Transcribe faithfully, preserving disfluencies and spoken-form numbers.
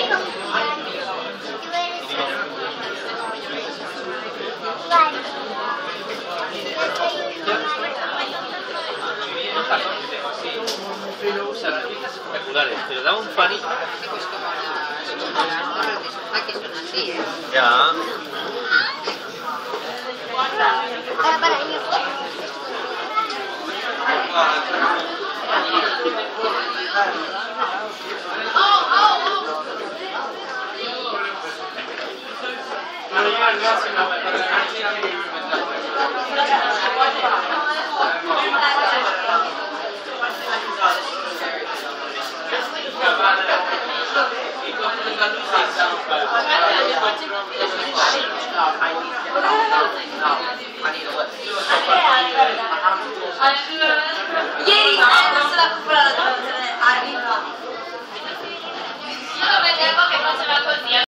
Espectaculares, pero da un panito. Pues como las que son así, ¿eh? Ya. Para, para, yo. No, no, no, no.